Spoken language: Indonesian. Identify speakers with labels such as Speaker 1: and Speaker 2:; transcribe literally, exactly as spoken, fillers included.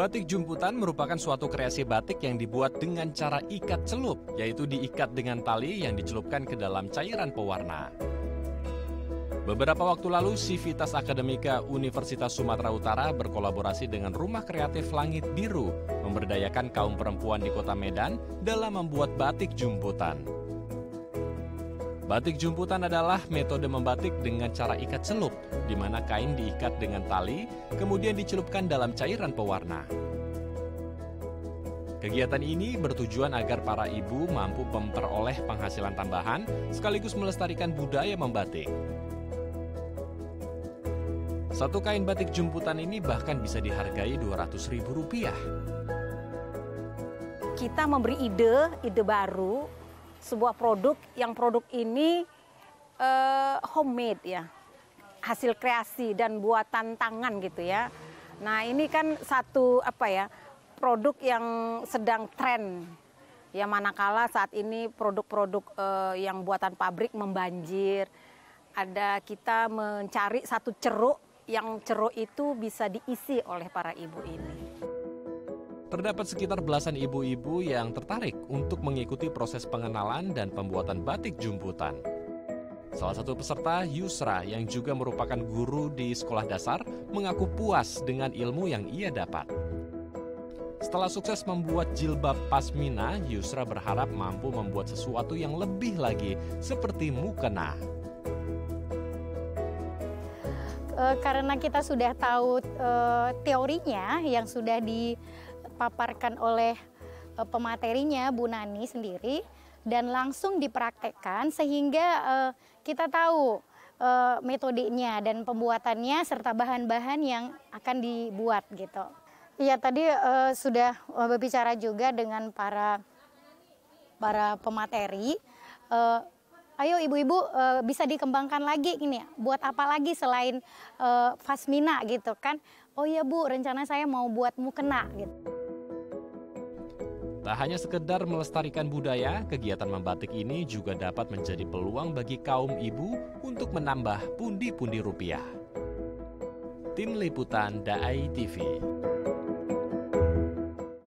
Speaker 1: Batik jumputan merupakan suatu kreasi batik yang dibuat dengan cara ikat celup, yaitu diikat dengan tali yang dicelupkan ke dalam cairan pewarna. Beberapa waktu lalu, Civitas Akademika Universitas Sumatera Utara berkolaborasi dengan Rumah Kreatif Langit Biru, memberdayakan kaum perempuan di Kota Medan dalam membuat batik jumputan. Batik jumputan adalah metode membatik dengan cara ikat celup, di mana kain diikat dengan tali, kemudian dicelupkan dalam cairan pewarna. Kegiatan ini bertujuan agar para ibu mampu memperoleh penghasilan tambahan, sekaligus melestarikan budaya membatik. Satu kain batik jumputan ini bahkan bisa dihargai dua ratus ribu rupiah.
Speaker 2: Kita memberi ide, ide baru, sebuah produk yang produk ini uh, homemade ya, hasil kreasi dan buatan tangan gitu ya. Nah ini kan satu apa ya, produk yang sedang tren. Ya manakala saat ini produk-produk uh, yang buatan pabrik membanjir, ada kita mencari satu ceruk yang ceruk itu bisa diisi oleh para ibu ini.
Speaker 1: Terdapat sekitar belasan ibu-ibu yang tertarik untuk mengikuti proses pengenalan dan pembuatan batik jumputan. Salah satu peserta, Yusra, yang juga merupakan guru di sekolah dasar, mengaku puas dengan ilmu yang ia dapat. Setelah sukses membuat jilbab pasmina, Yusra berharap mampu membuat sesuatu yang lebih lagi seperti mukena.
Speaker 3: E, karena kita sudah tahu e, teorinya yang sudah di paparkan oleh e, pematerinya Bu Nani sendiri dan langsung dipraktekkan sehingga e, kita tahu e, metodenya dan pembuatannya serta bahan-bahan yang akan dibuat gitu. Iya tadi e, sudah berbicara juga dengan para para pemateri. E, ayo ibu-ibu e, bisa dikembangkan lagi ini buat apa lagi selain e, pasmina gitu kan? Oh iya Bu, rencana saya mau buat mukena gitu.
Speaker 1: Tak hanya sekedar melestarikan budaya, kegiatan membatik ini juga dapat menjadi peluang bagi kaum ibu untuk menambah pundi-pundi rupiah. Tim Liputan D A I T V.